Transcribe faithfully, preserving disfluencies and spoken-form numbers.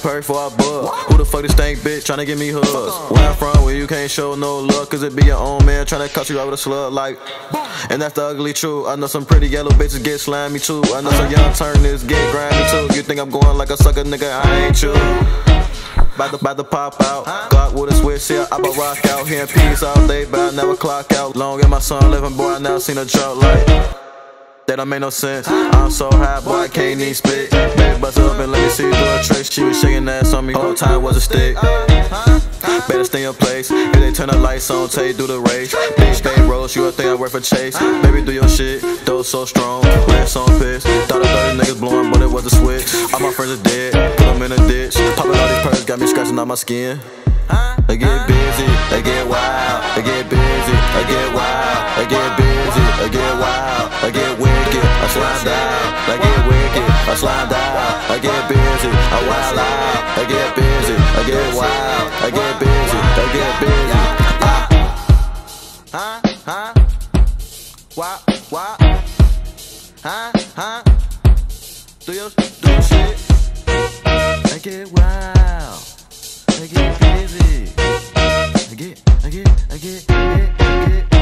purse before I bug. Who the fuck this stank bitch tryna give me hugs? Where I'm from, where you can't show no love, cause it be your own man tryna cut you out with a slug like. And that's the ugly truth. I know some pretty yellow bitches get slimy too. I know some young turners get grimy too. You think I'm going like a sucker, nigga, I ain't you. About to, about to pop out, Glock with a switch, yeah, I about rock out. Here in peace all day, but I never clock out. Long as my son living, boy, I never seen a drought like that. Don't make no sense. I'm so high, boy, I can't even spit. Baby, bust up and let me see you do a trick. She was shaking ass on me, whole time was a stick. Better stay in your place. If they turn the lights on, tell you do the race. Bitch, baby, roast, you a thing I worth a chase. Baby, do your shit, though so strong. Red on piss. Thought the thirty niggas blowing, but it was a switch. All my friends are dead, put them in a ditch. Popping all these perks, got me scratching out my skin. They get busy, they get wild. They get busy, they get wild. They get busy, they get wild. They get wicked, I slide down. They get wicked, I slide down. I get busy, I wild out. They get busy, I get wild. I get busy, they get busy. Huh? Huh? What? What? Huh? Huh? Do your, do your shit. I get wild. I get busy. I get, I get, I get, I get, I get.